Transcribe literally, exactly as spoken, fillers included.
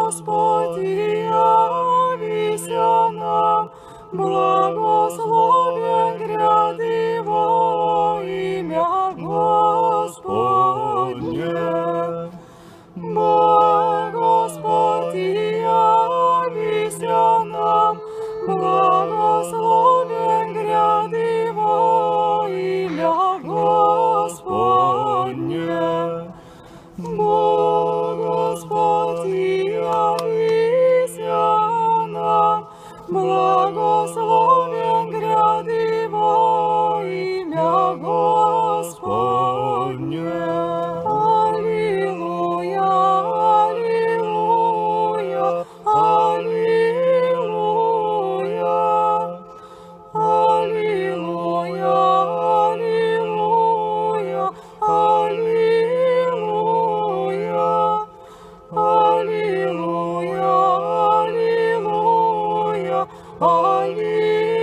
Господи, явися нам, благословен гряд Его имя Господне. Бог Господи, явися нам, благословен гряд Его имя Господне. Бог Господи, явися нам, благословен гряд Его имя Господне. Аллилуйя, аллилуйя, аллилуйя, аллилуйя, аллилуйя, аллилуйя, аллилуйя, аллилуйя, аллилуйя.